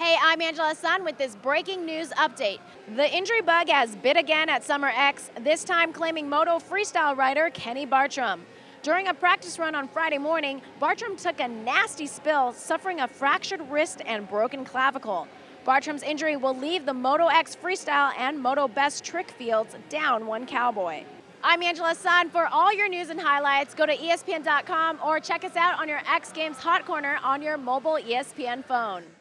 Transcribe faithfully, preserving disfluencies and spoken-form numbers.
Hey, I'm Angela Sun with this breaking news update. The injury bug has bit again at Summer X, this time claiming moto freestyle rider Kenny Bartram. During a practice run on Friday morning, Bartram took a nasty spill, suffering a fractured wrist and broken clavicle. Bartram's injury will leave the Moto X Freestyle and Moto Best Trick fields down one cowboy. I'm Angela Sun. For all your news and highlights, go to E S P N dot com or check us out on your X Games Hot Corner on your mobile E S P N phone.